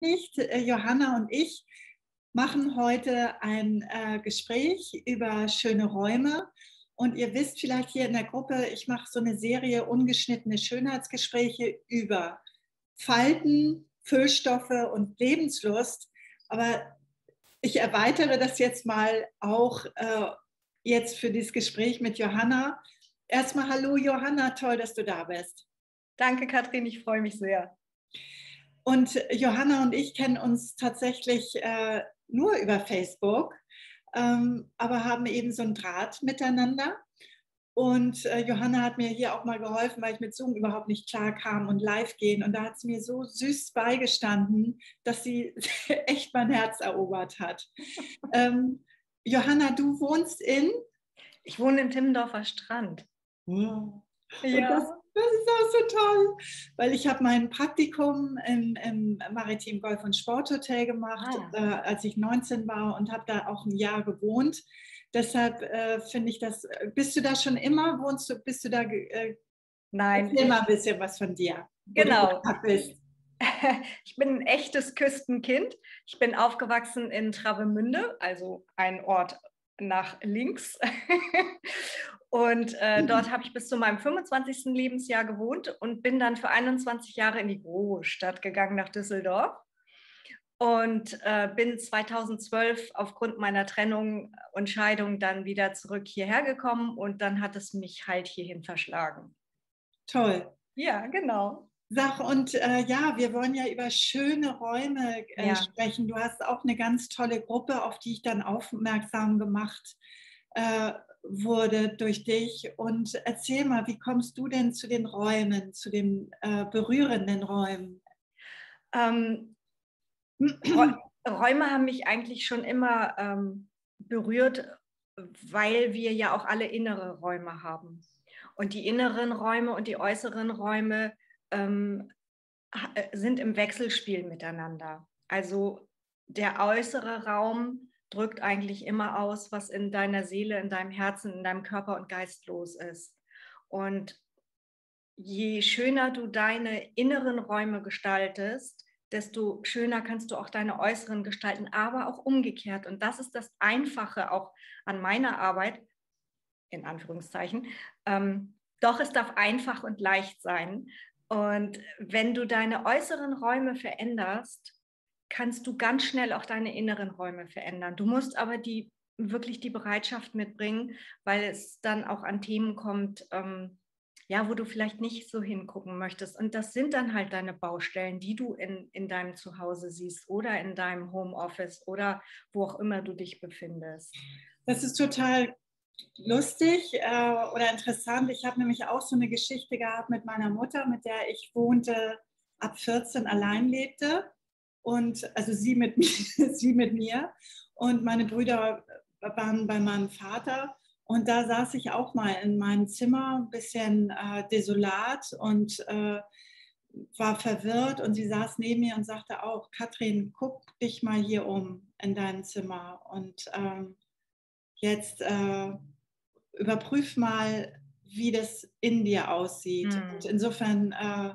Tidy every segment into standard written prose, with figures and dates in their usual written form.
nicht, Johanna und ich machen heute ein Gespräch über schöne Räume. Und ihr wisst vielleicht hier in der Gruppe, ich mache so eine Serie ungeschnittene Schönheitsgespräche über Falten, Füllstoffe und Lebenslust. Aber ich erweitere das jetzt mal auch jetzt für dieses Gespräch mit Johanna. Erstmal hallo Johanna, toll, dass du da bist. Danke, Katrin, ich freue mich sehr. Und Johanna und ich kennen uns tatsächlich nur über Facebook, aber haben eben so einen Draht miteinander. Und Johanna hat mir hier auch mal geholfen, weil ich mit Zoom überhaupt nicht klar kam und live gehen. Und da hat sie mir so süß beigestanden, dass sie echt mein Herz erobert hat. Johanna, du wohnst in? Ich wohne im Timmendorfer Strand. Wow. Und Ja. das ist auch so toll, weil ich habe mein Praktikum im Maritim Golf- und Sporthotel gemacht, als ich 19 war und habe da auch ein Jahr gewohnt. Deshalb finde ich das, bist du da schon immer, wohnst du, bist du da, Nein, erzähl mal ein bisschen was von dir, wo du genau. gerade bist. Ich bin ein echtes Küstenkind. Ich bin aufgewachsen in Travemünde, also ein Ort nach links. Und dort habe ich bis zu meinem 25. Lebensjahr gewohnt und bin dann für 21 Jahre in die Großstadt gegangen, nach Düsseldorf. Und bin 2012 aufgrund meiner Trennung und Scheidung dann wieder zurück hierher gekommen und dann hat es mich halt hierhin verschlagen. Toll. Ja, genau. Sag, und ja, wir wollen ja über schöne Räume Ja. sprechen. Du hast auch eine ganz tolle Gruppe, auf die ich dann aufmerksam gemacht wurde durch dich. Und erzähl mal, wie kommst du denn zu den Räumen, zu den berührenden Räumen? Ähm, Räume haben mich eigentlich schon immer berührt, weil wir ja auch alle innere Räume haben. Und die inneren Räume und die äußeren Räume sind im Wechselspiel miteinander. Also der äußere Raum drückt eigentlich immer aus, was in deiner Seele, in deinem Herzen, in deinem Körper und Geist los ist. Und je schöner du deine inneren Räume gestaltest, desto schöner kannst du auch deine äußeren gestalten, aber auch umgekehrt. Und das ist das Einfache auch an meiner Arbeit, in Anführungszeichen. Doch es darf einfach und leicht sein. Und wenn du deine äußeren Räume veränderst, kannst du ganz schnell auch deine inneren Räume verändern. Du musst aber wirklich die Bereitschaft mitbringen, weil es dann auch an Themen kommt, ja, wo du vielleicht nicht so hingucken möchtest. Und das sind dann halt deine Baustellen, die du in deinem Zuhause siehst oder in deinem Homeoffice oder wo auch immer du dich befindest. Das ist total lustig oder interessant. Ich habe nämlich auch so eine Geschichte gehabt mit meiner Mutter, mit der ich wohnte, ab 14 allein lebte. Und also sie mit mir, sie mit mir. Und meine Brüder waren bei meinem Vater. Und da saß ich auch mal in meinem Zimmer, ein bisschen desolat und war verwirrt. Und sie saß neben mir und sagte auch, Katrin, guck dich mal hier um in deinem Zimmer. Und jetzt überprüf mal, wie das in dir aussieht. Und insofern,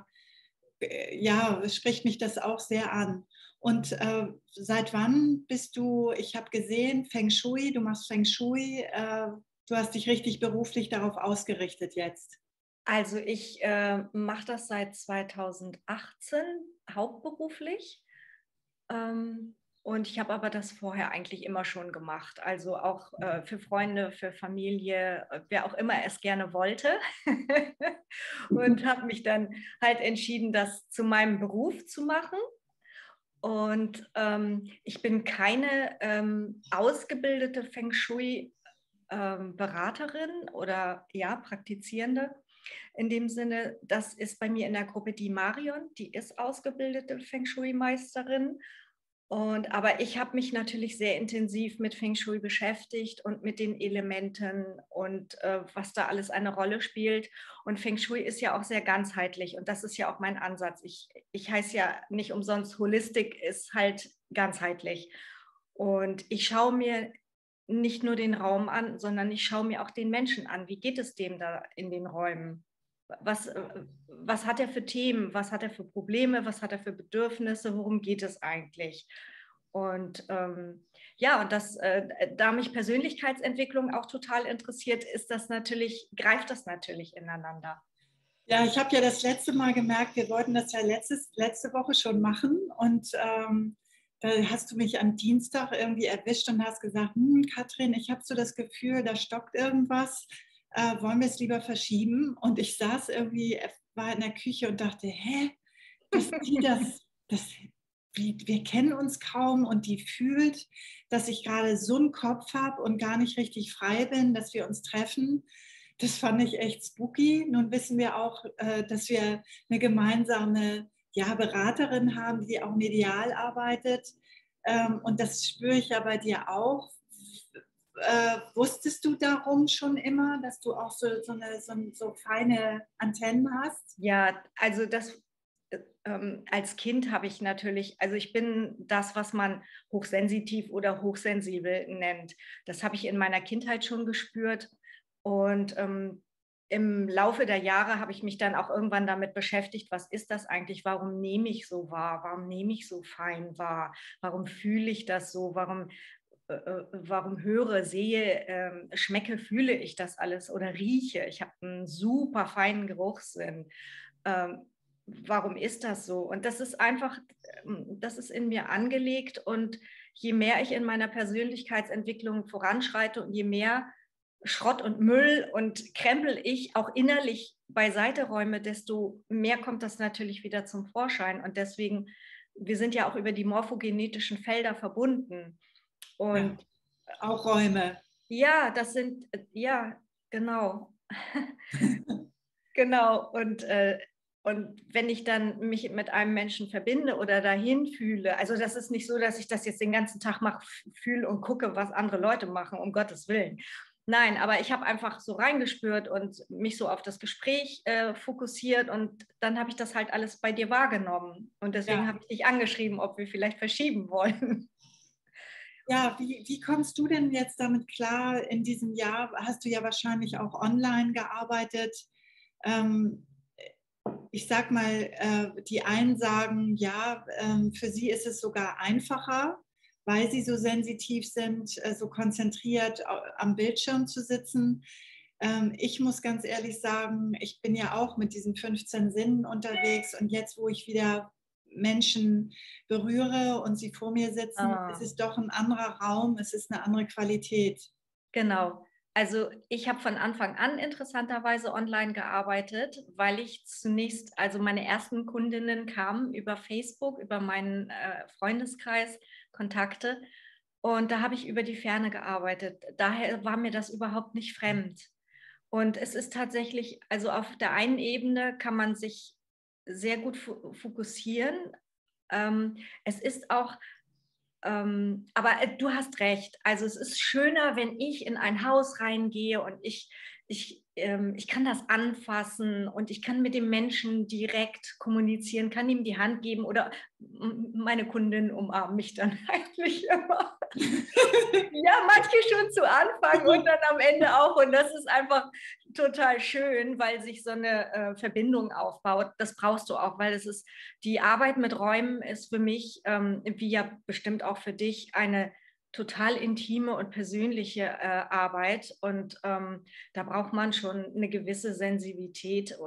ja, spricht mich das auch sehr an. Und seit wann bist du, ich habe gesehen, Feng Shui, du machst Feng Shui, du hast dich richtig beruflich darauf ausgerichtet jetzt. Also ich mache das seit 2018 hauptberuflich. Und ich habe aber das vorher eigentlich immer schon gemacht. Also auch für Freunde, für Familie, wer auch immer es gerne wollte. Und habe mich dann halt entschieden, das zu meinem Beruf zu machen. Und ich bin keine ausgebildete Feng Shui-Beraterin oder ja, Praktizierende. In dem Sinne, das ist bei mir in der Gruppe die Marion, die ist ausgebildete Feng Shui-Meisterin. Aber ich habe mich natürlich sehr intensiv mit Feng Shui beschäftigt und mit den Elementen und was da alles eine Rolle spielt. Und Feng Shui ist ja auch sehr ganzheitlich und das ist ja auch mein Ansatz. Ich heiße ja nicht umsonst, Holistik ist halt ganzheitlich. Und ich schaue mir nicht nur den Raum an, sondern ich schaue mir auch den Menschen an. Wie geht es dem da in den Räumen? was hat er für Themen, was hat er für Probleme, was hat er für Bedürfnisse, worum geht es eigentlich? Und ja, und da mich Persönlichkeitsentwicklung auch total interessiert, greift das natürlich ineinander. Ja, ich habe ja das letzte Mal gemerkt, wir wollten das ja letzte Woche schon machen und da hast du mich am Dienstag irgendwie erwischt und hast gesagt, Katrin, ich habe so das Gefühl, da stockt irgendwas, wollen wir es lieber verschieben? Und ich saß irgendwie, war in der Küche und dachte, hä, wir kennen uns kaum und die fühlt, dass ich gerade so einen Kopf habe und gar nicht richtig frei bin, dass wir uns treffen. Das fand ich echt spooky. Nun wissen wir auch, dass wir eine gemeinsame Beraterin haben, die auch medial arbeitet. Und das spüre ich ja bei dir auch. Wusstest du darum schon immer, dass du auch so feine Antennen hast? Ja, also als Kind habe ich natürlich, also ich bin das, was man hochsensitiv oder hochsensibel nennt. Das habe ich in meiner Kindheit schon gespürt. Und im Laufe der Jahre habe ich mich dann auch irgendwann damit beschäftigt, was ist das eigentlich? Warum nehme ich so wahr? Warum nehme ich so fein wahr? Warum fühle ich das so? Warum höre, sehe, schmecke, fühle ich das alles oder rieche? Ich habe einen super feinen Geruchssinn. Warum ist das so? Und das ist einfach, das ist in mir angelegt. Und je mehr ich in meiner Persönlichkeitsentwicklung voranschreite und je mehr Schrott und Müll und Krempel ich auch innerlich beiseite räume, desto mehr kommt das natürlich wieder zum Vorschein. Und deswegen, wir sind ja auch über die morphogenetischen Felder verbunden. Und ja, auch Räume. Ja, ja, genau. Genau. Und wenn ich dann mich mit einem Menschen verbinde oder dahin fühle, also das ist nicht so, dass ich das jetzt den ganzen Tag mache, fühle und gucke, was andere Leute machen, um Gottes Willen. Nein, aber ich habe einfach so reingespürt und mich so auf das Gespräch fokussiert und dann habe ich das halt alles bei dir wahrgenommen. Und deswegen habe ich dich angeschrieben, ob wir vielleicht verschieben wollen. Ja, wie kommst du denn jetzt damit klar? In diesem Jahr hast du ja wahrscheinlich auch online gearbeitet. Ich sag mal, die einen sagen, ja, für sie ist es sogar einfacher, weil sie so sensitiv sind, so konzentriert am Bildschirm zu sitzen. Ich muss ganz ehrlich sagen, ich bin ja auch mit diesen 15 Sinnen unterwegs und jetzt, wo ich wieder Menschen berühre und sie vor mir sitzen, es ist doch ein anderer Raum, es ist eine andere Qualität. Genau. Also ich habe von Anfang an interessanterweise online gearbeitet, weil ich zunächst, also meine ersten Kundinnen kamen über Facebook, über meinen Freundeskreis, Kontakte. Und da habe ich über die Ferne gearbeitet. Daher war mir das überhaupt nicht fremd. Und es ist tatsächlich, also auf der einen Ebene kann man sich sehr gut fokussieren. Es ist auch aber du hast recht. Also es ist schöner, wenn ich in ein Haus reingehe und ich kann das anfassen und ich kann mit dem Menschen direkt kommunizieren, kann ihm die Hand geben oder meine Kundin umarmt mich dann eigentlich immer. Ja, manche schon zu Anfang und dann am Ende auch. Und das ist einfach total schön, weil sich so eine Verbindung aufbaut. Das brauchst du auch, weil die Arbeit mit Räumen ist für mich, wie ja bestimmt auch für dich, eine total intime und persönliche Arbeit. Und da braucht man schon eine gewisse Sensibilität.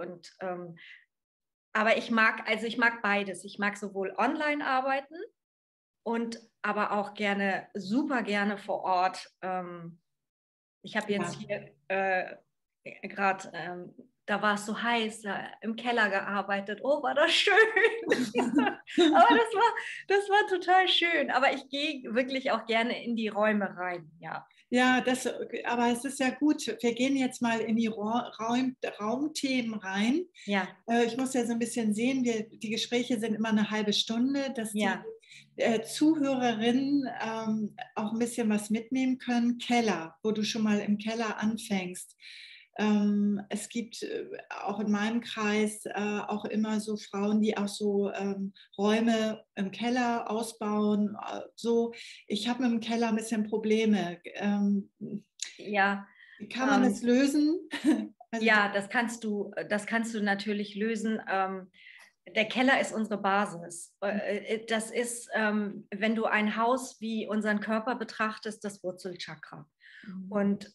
Aber ich mag beides. Ich mag sowohl online arbeiten und aber auch super gerne vor Ort. Ich habe jetzt hier gerade, da war es so heiß, im Keller gearbeitet. Oh, war das schön. Aber das war total schön. Aber ich gehe wirklich auch gerne in die Räume rein, ja. Ja, aber es ist ja gut. Wir gehen jetzt mal in die Raumthemen rein. Ja. Ich muss ja so ein bisschen sehen, die Gespräche sind immer eine halbe Stunde, dass die Zuhörerinnen auch ein bisschen was mitnehmen können. Keller, wo du schon mal im Keller anfängst. Es gibt auch in meinem Kreis auch immer so Frauen, die auch so Räume im Keller ausbauen. So, ich habe mit dem Keller ein bisschen Probleme. Ja. Wie kann man das lösen? Also Ja, das kannst du natürlich lösen. Der Keller ist unsere Basis. Das ist, wenn du ein Haus wie unseren Körper betrachtest, das Wurzelchakra. Und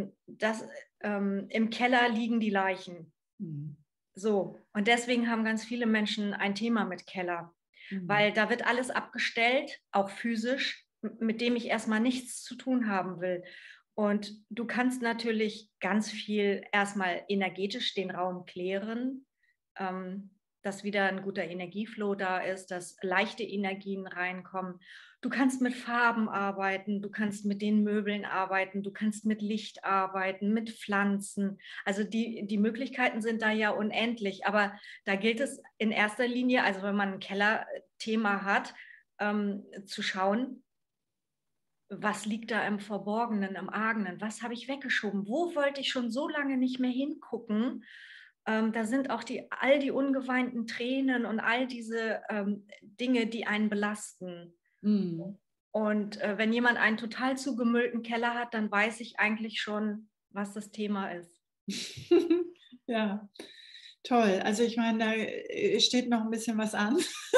im Keller liegen die Leichen. So, und deswegen haben ganz viele Menschen ein Thema mit Keller, weil da wird alles abgestellt, auch physisch, mit dem ich erstmal nichts zu tun haben will. Und du kannst natürlich ganz viel erstmal energetisch den Raum klären, dass wieder ein guter Energieflow da ist, dass leichte Energien reinkommen. Du kannst mit Farben arbeiten, du kannst mit den Möbeln arbeiten, du kannst mit Licht arbeiten, mit Pflanzen. Also die Möglichkeiten sind da ja unendlich. Aber da gilt es in erster Linie, also wenn man ein Kellerthema hat, zu schauen, was liegt da im Verborgenen, im Argenen? Was habe ich weggeschoben? Wo wollte ich schon so lange nicht mehr hingucken? Da sind auch all die ungeweinten Tränen und all diese Dinge, die einen belasten. Und wenn jemand einen total zugemüllten Keller hat, dann weiß ich eigentlich schon, was das Thema ist. Ja, toll. Also ich meine, da steht noch ein bisschen was an.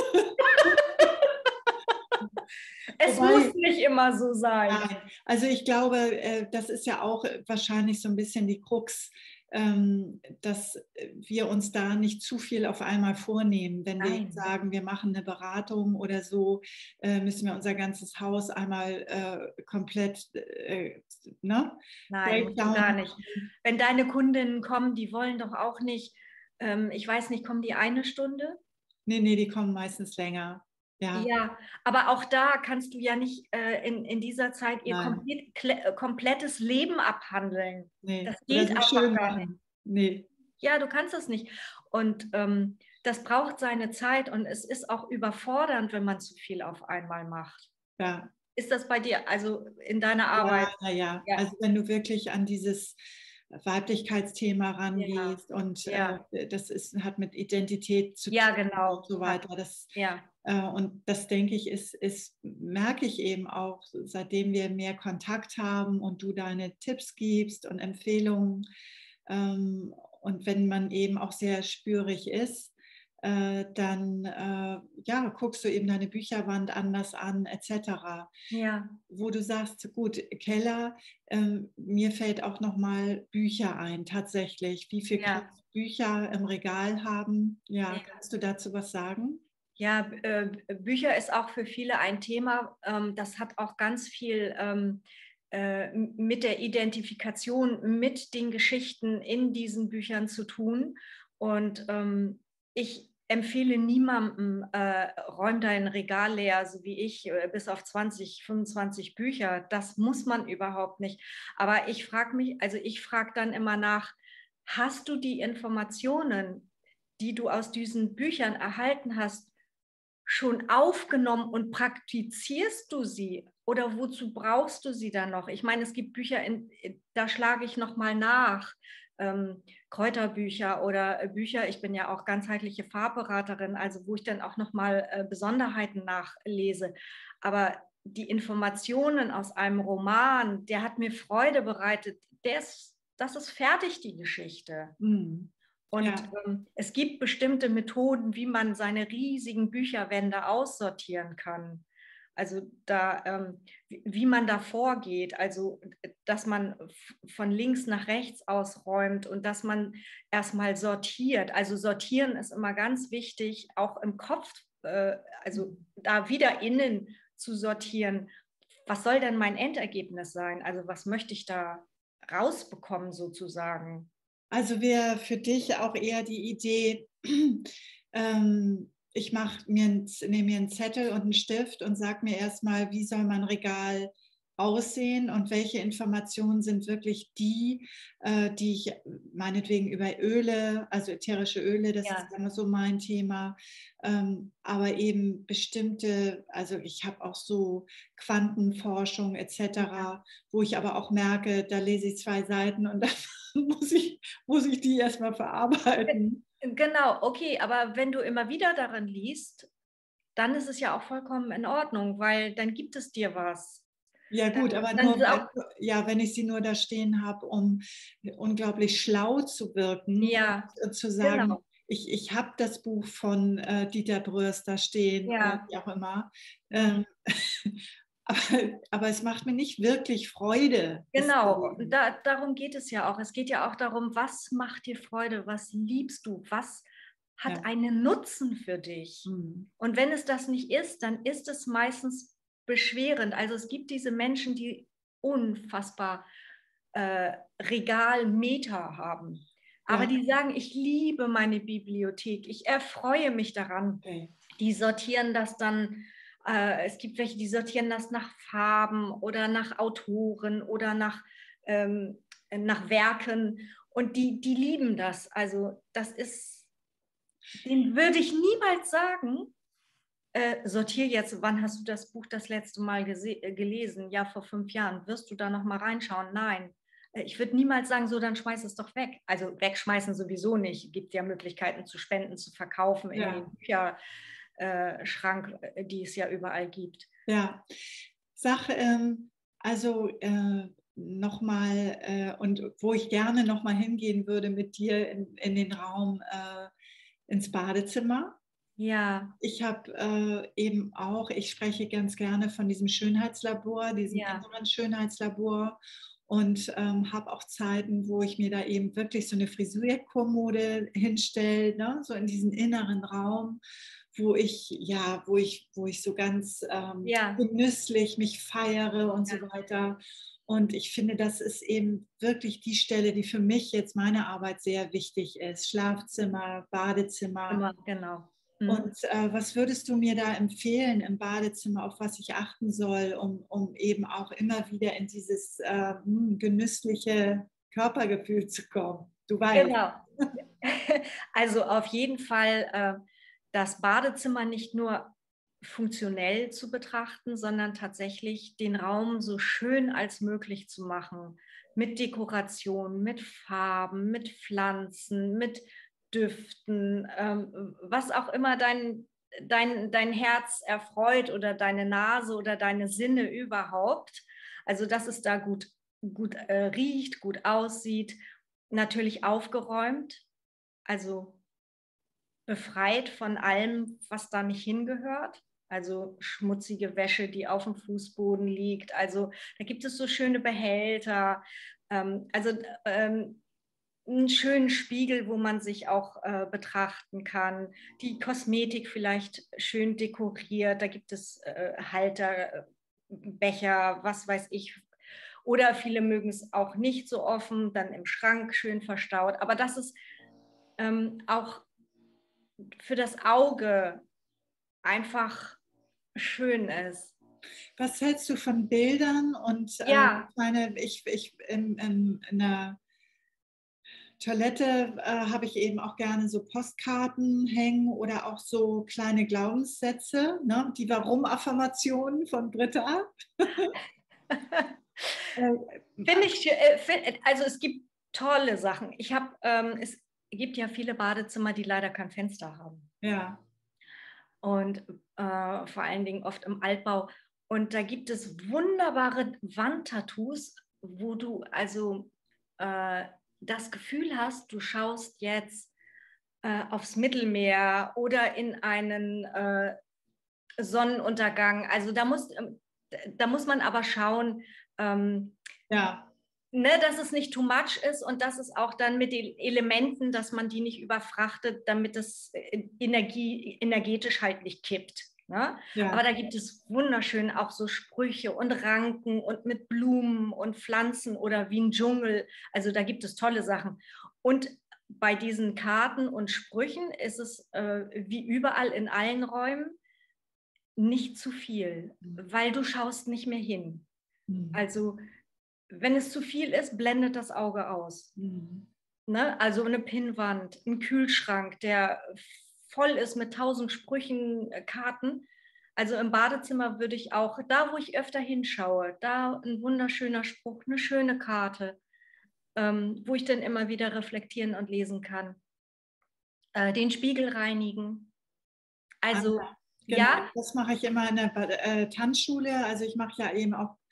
Es muss nicht immer so sein. Nein, also ich glaube, das ist ja auch wahrscheinlich so ein bisschen die Krux, dass wir uns da nicht zu viel auf einmal vornehmen. Wenn wir jetzt sagen, wir machen eine Beratung oder so, müssen wir unser ganzes Haus einmal komplett, ne? Nein, musst du gar nicht. Wenn deine Kundinnen kommen, die wollen doch auch nicht, ich weiß nicht, kommen die eine Stunde? Nee, die kommen meistens länger. Ja, aber auch da kannst du ja nicht in dieser Zeit ihr komplettes Leben abhandeln. Nee. Das geht so einfach gar nicht. Nee. Ja, du kannst das nicht. Und das braucht seine Zeit und es ist auch überfordernd, wenn man zu viel auf einmal macht. Ja. Ist das bei dir, also in deiner Arbeit? Ja. Also wenn du wirklich an dieses Weiblichkeitsthema rangehst und das hat mit Identität zu tun genau. und so weiter. Und das denke ich, merke ich eben auch, seitdem wir mehr Kontakt haben und du deine Tipps gibst und Empfehlungen. Und wenn man eben auch sehr spürig ist, dann guckst du eben deine Bücherwand anders an, etc. Ja. Wo du sagst, gut, Keller, mir fällt auch nochmal Bücher ein, tatsächlich. Wie viele Bücher im Regal haben? Ja, kannst du dazu was sagen? Ja, Bücher ist auch für viele ein Thema. Das hat auch ganz viel mit der Identifikation mit den Geschichten in diesen Büchern zu tun. Und ich empfehle niemandem, räum dein Regal leer, so wie ich, bis auf 20, 25 Bücher. Das muss man überhaupt nicht. Aber ich frage dann immer nach, hast du die Informationen, die du aus diesen Büchern erhalten hast, schon aufgenommen und praktizierst du sie? Oder wozu brauchst du sie dann noch? Ich meine, es gibt Bücher, da schlage ich nochmal nach. Kräuterbücher oder Bücher, ich bin ja auch ganzheitliche Farbberaterin, also wo ich dann auch nochmal Besonderheiten nachlese. Aber die Informationen aus einem Roman, der hat mir Freude bereitet, das ist fertig, die Geschichte. Und es gibt bestimmte Methoden, wie man seine riesigen Bücherwände aussortieren kann. Also wie man da vorgeht, also dass man von links nach rechts ausräumt und dass man erstmal sortiert. Also sortieren ist immer ganz wichtig, auch im Kopf, also da wieder innen zu sortieren. Was soll denn mein Endergebnis sein? Also was möchte ich da rausbekommen sozusagen? Also wäre für dich auch eher die Idee, ich nehme mir einen Zettel und einen Stift und sage mir erstmal, wie soll mein Regal aussehen und welche Informationen sind wirklich die ich meinetwegen über Öle, also ätherische Öle, das ist immer so mein Thema, aber eben bestimmte, also ich habe auch so Quantenforschung etc., wo ich aber auch merke, da lese ich 2 Seiten und dann muss ich die erstmal verarbeiten. Genau, okay, aber wenn du immer wieder darin liest, dann ist es ja auch vollkommen in Ordnung, weil dann gibt es dir was. Ja gut, aber Dann nur, ist auch, ja, wenn ich sie nur da stehen habe, um unglaublich schlau zu wirken ja, und zu sagen, genau. ich habe das Buch von Dieter Bröers da stehen oder Ja. wie auch immer. Mhm. Ähm, aber es macht mir nicht wirklich Freude, es zu Genau, lesen. darum geht es ja auch. Es geht ja auch darum, was macht dir Freude, was liebst du, was hat Ja. einen Nutzen für dich. Hm. Und wenn es das nicht ist, dann ist es meistens beschwerend. Also es gibt diese Menschen, die unfassbar Regalmeter haben. Aber Ja, die sagen, ich liebe meine Bibliothek, ich erfreue mich daran. okay. Die sortieren das dann, es gibt welche, die sortieren das nach Farben oder nach Autoren oder nach Werken und die lieben das. Also das ist, den würde ich niemals sagen, sortier jetzt, wann hast du das Buch das letzte Mal gelesen? Ja, vor 5 Jahren. Wirst du da noch mal reinschauen? Nein. Ich würde niemals sagen, so, dann schmeiß es doch weg. Also wegschmeißen sowieso nicht. Es gibt ja Möglichkeiten zu spenden, zu verkaufen in Ja, den Bücherschrank, die es ja überall gibt. ja. Sag, also nochmal, und wo ich gerne nochmal hingehen würde mit dir in den Raum, ins Badezimmer. Ja, Ich habe eben auch, ich spreche ganz gerne von diesem Schönheitslabor, diesem ja, inneren Schönheitslabor und habe auch Zeiten, wo ich mir da eben wirklich so eine Frisurkommode hinstelle, ne? So in diesen inneren Raum, wo ich, ja, wo ich so ganz ja, genüsslich mich feiere und ja, so weiter. Und ich finde, das ist eben wirklich die Stelle, die für mich jetzt meine Arbeit sehr wichtig ist. Schlafzimmer, Badezimmer. immer, genau. Mhm. Und was würdest du mir da empfehlen im Badezimmer, auf was ich achten soll, um eben auch immer wieder in dieses genüssliche Körpergefühl zu kommen? Du weißt. Genau. Also auf jeden Fall das Badezimmer nicht nur funktionell zu betrachten, sondern tatsächlich den Raum so schön als möglich zu machen. Mit Dekoration, mit Farben, mit Pflanzen, mit Düften, was auch immer dein Herz erfreut oder deine Nase oder deine Sinne überhaupt. Also dass es da gut riecht, gut aussieht, natürlich aufgeräumt, also befreit von allem, was da nicht hingehört. Also schmutzige Wäsche, die auf dem Fußboden liegt. Also da gibt es so schöne Behälter. Also einen schönen Spiegel, wo man sich auch betrachten kann. Die Kosmetik vielleicht schön dekoriert. Da gibt es Halter, Becher, was weiß ich. Oder viele mögen es auch nicht so offen, dann im Schrank schön verstaut. Aber das ist auch für das Auge einfach schön ist. Was hältst du von Bildern und Ja, in der Toilette habe ich eben auch gerne so Postkarten hängen oder auch so kleine Glaubenssätze, ne? Die Warum-Affirmationen von Britta. finde ich, also es gibt tolle Sachen. Es gibt ja viele Badezimmer, die leider kein Fenster haben. Ja, Und vor allen Dingen oft im Altbau. Und da gibt es wunderbare Wandtattoos, wo du also das Gefühl hast, du schaust jetzt aufs Mittelmeer oder in einen Sonnenuntergang. Also da muss man aber schauen, ja, ne, dass es nicht too much ist und dass es auch dann mit den Elementen, dass man die nicht überfrachtet, damit das energetisch halt nicht kippt. Ne? Aber ja. da gibt es wunderschön auch so Sprüche und Ranken und mit Blumen und Pflanzen oder wie ein Dschungel. Also da gibt es tolle Sachen. Und bei diesen Karten und Sprüchen ist es wie überall in allen Räumen nicht zu viel, weil du schaust nicht mehr hin. Mhm. Also wenn es zu viel ist, blendet das Auge aus. Mhm. Ne? Also eine Pinnwand, ein Kühlschrank, der voll ist mit 1000 Sprüchen, Karten. Also im Badezimmer würde ich auch, da wo ich öfter hinschaue, da ein wunderschöner Spruch, eine schöne Karte, wo ich dann immer wieder reflektieren und lesen kann. Den Spiegel reinigen. Ah, Also genau, ja, das mache ich immer in der Tanzschule. Also ich mache ja eben auch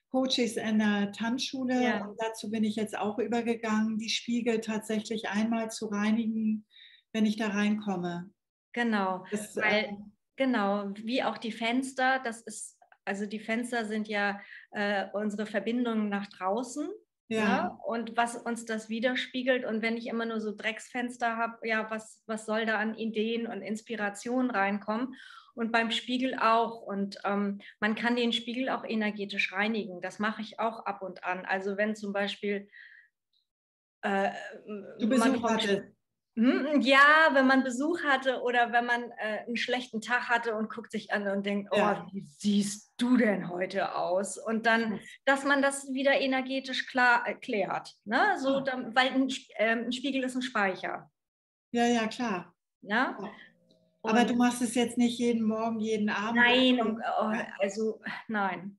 Coaches in der Tanzschule Ja, und dazu bin ich jetzt auch übergegangen, die Spiegel tatsächlich einmal zu reinigen, wenn ich da reinkomme. genau, Das, weil genau, wie auch die Fenster, das ist, also die Fenster sind ja unsere Verbindung nach draußen, ja, ne? Und was uns das widerspiegelt. Und wenn ich immer nur so Drecksfenster habe, ja, was soll da an Ideen und Inspirationen reinkommen? Und beim Spiegel auch. Und man kann den Spiegel auch energetisch reinigen. Das mache ich auch ab und an. Also wenn zum Beispiel äh, du man Besuch vom hattest. Ja, wenn man Besuch hatte oder wenn man einen schlechten Tag hatte und guckt sich an und denkt, oh, Ja, wie siehst du denn heute aus? Und dann, dass man das wieder energetisch klar erklärt. Ne? So, weil ein Spiegel ist ein Speicher. ja, ja, klar. Ne? Ja. Aber Und du machst es jetzt nicht jeden Morgen, jeden Abend. nein, Ja, also nein.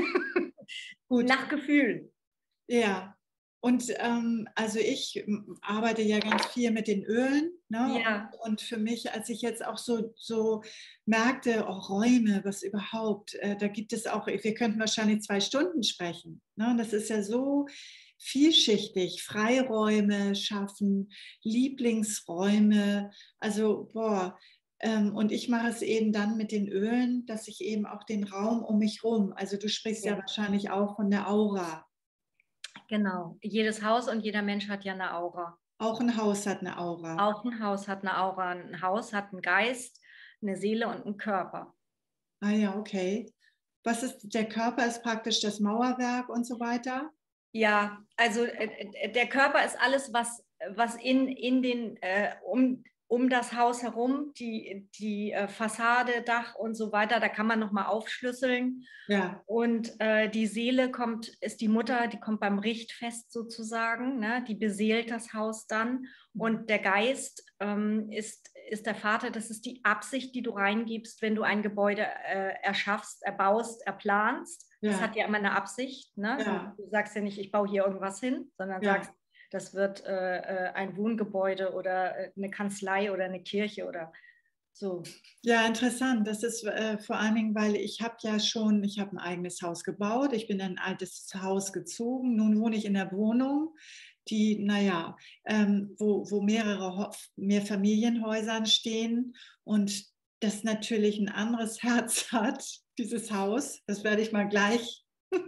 gut. Nach Gefühl. Ja, und also ich arbeite ja ganz viel mit den Ölen. Ne? Ja, Und für mich, als ich jetzt auch so merkte, oh, Räume, was überhaupt, da gibt es auch, wir könnten wahrscheinlich 2 Stunden sprechen. Ne? Das ist ja so vielschichtig, Freiräume schaffen, Lieblingsräume, also boah. Und ich mache es eben dann mit den Ölen, dass ich eben auch den Raum um mich rum, also du sprichst ja ja, wahrscheinlich auch von der Aura. genau. Jedes Haus und jeder Mensch hat ja eine Aura. Auch ein Haus hat eine Aura. Auch ein Haus hat eine Aura. Ein Haus hat einen Geist, eine Seele und einen Körper. Ah ja, okay. Was ist, der Körper ist praktisch das Mauerwerk und so weiter? Ja, also der Körper ist alles, was in den, um das Haus herum, die Fassade, Dach und so weiter, da kann man nochmal aufschlüsseln. Ja, Und die Seele ist die Mutter, die kommt beim Richtfest sozusagen, ne? Die beseelt das Haus dann. Und der Geist ist der Vater, das ist die Absicht, die du reingibst, wenn du ein Gebäude erschaffst, erbaust, erplanst. Das hat ja, ja immer eine Absicht. Ne? ja, Du sagst ja nicht, ich baue hier irgendwas hin, sondern sagst, ja. das wird ein Wohngebäude oder eine Kanzlei oder eine Kirche oder so. Ja, interessant. Das ist vor allen Dingen, weil ich habe ja schon, ich habe ein eigenes Haus gebaut. Ich bin in ein altes Haus gezogen. Nun wohne ich in der Wohnung, die, naja, wo mehr Familienhäusern stehen und das natürlich ein anderes Herz hat, dieses Haus. Das werde ich mal gleich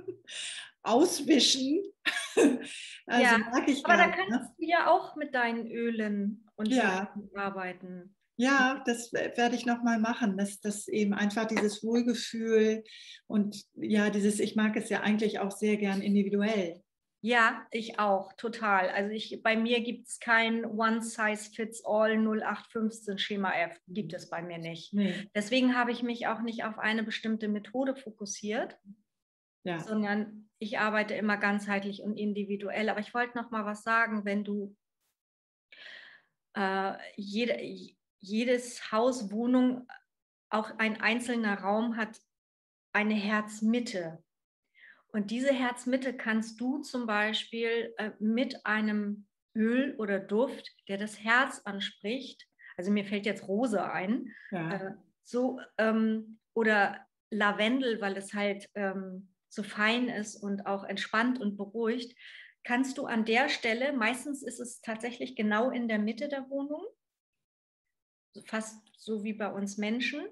auswischen. Also Ja, merke ich aber da gerade. Ne? kannst du ja auch mit deinen Ölen und Ja, Düften arbeiten. ja, das werde ich nochmal machen, dass das eben einfach dieses Wohlgefühl und ja, dieses, ich mag es ja eigentlich auch sehr gern individuell. Ja, ich auch, total. Also bei mir gibt es kein One-Size-Fits-All 0815 Schema F, gibt es bei mir nicht. Nee, Deswegen habe ich mich auch nicht auf eine bestimmte Methode fokussiert, ja, sondern ich arbeite immer ganzheitlich und individuell. Aber ich wollte noch mal was sagen, wenn du jedes Haus, Wohnung, auch ein einzelner Raum hat eine Herzmitte. Und diese Herzmitte kannst du zum Beispiel mit einem Öl oder Duft, der das Herz anspricht, also mir fällt jetzt Rose ein, ja, äh, oder Lavendel, weil es halt so fein ist und auch entspannt und beruhigt, kannst du an der Stelle, meistens ist es tatsächlich genau in der Mitte der Wohnung, fast so wie bei uns Menschen,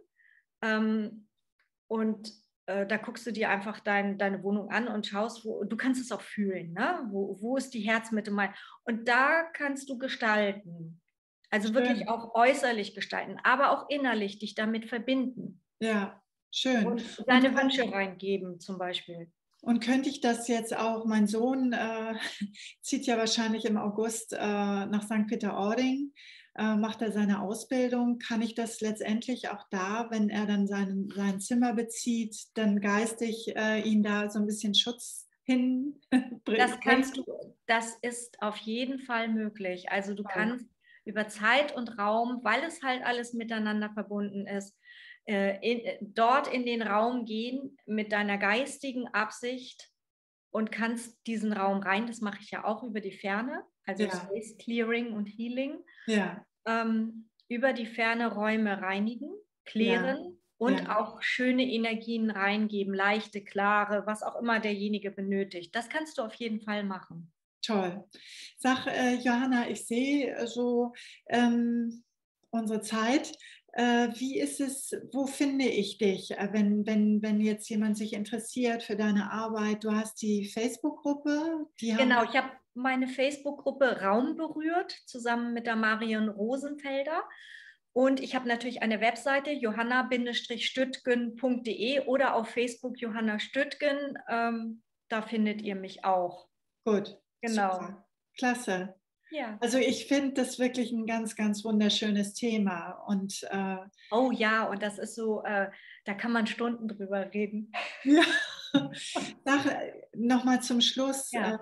und da guckst du dir einfach deine Wohnung an und schaust, du kannst es auch fühlen, ne? Wo ist die Herzmitte mal? Und da kannst du gestalten. Also wirklich schön. auch äußerlich gestalten, aber auch innerlich dich damit verbinden Ja, schön. und Und, deine Wünsche reingeben zum Beispiel. und könnte ich das jetzt auch, mein Sohn zieht ja wahrscheinlich im August nach St. Peter-Ording, macht er seine Ausbildung. Kann ich das letztendlich auch da, wenn er dann sein Zimmer bezieht, dann geistig ihn da so ein bisschen Schutz Das hinbringen? kannst du, das ist auf jeden Fall möglich. Also du kannst über Zeit und Raum, weil es halt alles miteinander verbunden ist, dort in den Raum gehen mit deiner geistigen Absicht und kannst diesen Raum rein, das mache ich ja auch über die Ferne, also Ja, Space Clearing und Healing, ja, über die Ferne Räume reinigen, ja, klären und Ja. auch schöne Energien reingeben, leichte, klare, was auch immer derjenige benötigt. Das kannst du auf jeden Fall machen. Toll. Sag, Johanna, ich sehe so unsere Zeit. Wie ist es, wo finde ich dich, wenn jetzt jemand sich interessiert für deine Arbeit? Du hast die Facebook-Gruppe, die haben Genau, wir. ich habe meine Facebook-Gruppe Raum berührt, zusammen mit der Marion Rosenfelder. Und ich habe natürlich eine Webseite, johanna-stüttgen.de oder auf Facebook Johanna Stüttgen. Da findet ihr mich auch. Gut, Genau. super, klasse. Ja. Also ich finde das wirklich ein ganz, ganz wunderschönes Thema. Und Oh ja, und das ist so, da kann man Stunden drüber reden. ja, nochmal zum Schluss, Ja.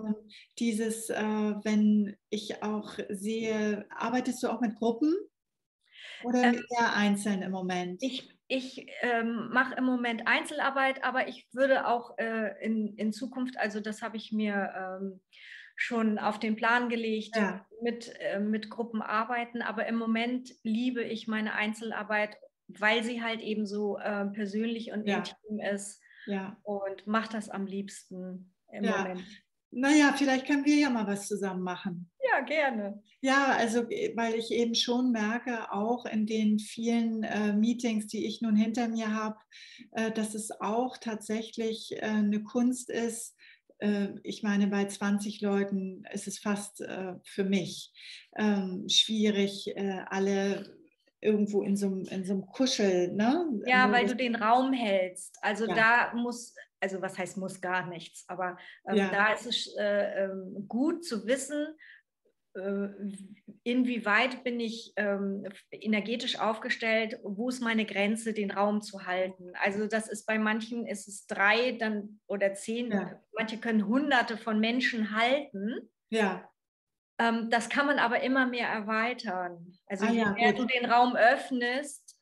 wenn ich auch sehe, arbeitest du auch mit Gruppen oder Ähm, eher einzeln im Moment? ich mache im Moment Einzelarbeit, aber ich würde auch in Zukunft, also das habe ich mir schon auf den Plan gelegt, Ja, mit Gruppen arbeiten. Aber im Moment liebe ich meine Einzelarbeit, weil sie halt eben so persönlich und ja, intim ist, ja, und mache das am liebsten im ja. Moment. Naja, vielleicht können wir ja mal was zusammen machen. Ja, gerne. Ja, also weil ich eben schon merke, auch in den vielen Meetings, die ich nun hinter mir habe, dass es auch tatsächlich eine Kunst ist. Ich meine, bei 20 Leuten ist es fast für mich schwierig, alle irgendwo in so einem Kuschel, ne? Ja, weil du den Raum hältst. Also Ja, da muss, also was heißt muss gar nichts, aber ja, da ist es gut zu wissen, äh, inwieweit bin ich energetisch aufgestellt, wo ist meine Grenze, den Raum zu halten. Also das ist bei manchen ist es 3 dann oder 10, ja, manche können Hunderte von Menschen halten. ja. Das kann man aber immer mehr erweitern. Also Ah je ja, mehr gut. du den Raum öffnest,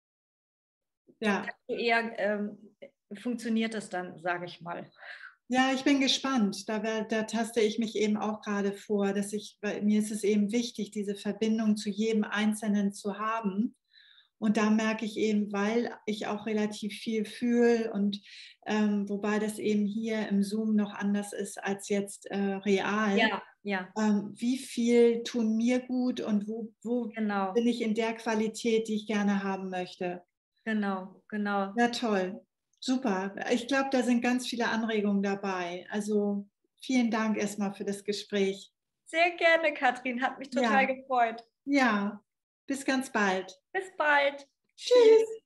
Ja. desto eher funktioniert es dann, sage ich mal. Ja, ich bin gespannt. Da taste ich mich eben auch gerade vor, weil mir ist es eben wichtig, diese Verbindung zu jedem Einzelnen zu haben. Und da merke ich eben, weil ich auch relativ viel fühle und wobei das eben hier im Zoom noch anders ist als jetzt real, Ja, ja, wie viel tun mir gut und wo genau, bin ich in der Qualität, die ich gerne haben möchte. genau, genau. Ja, toll. Super. Ich glaube, da sind ganz viele Anregungen dabei. Also vielen Dank erstmal für das Gespräch. Sehr gerne, Katrin, hat mich total Ja, gefreut. ja. Bis ganz bald. Bis bald. Tschüss. Tschüss.